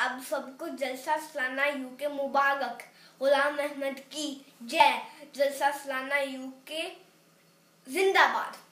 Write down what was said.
आप सबको जलसा सालाना यूके मुबारक। गुलाम अहमद की जय। जलसा सालाना यूके जिंदाबाद।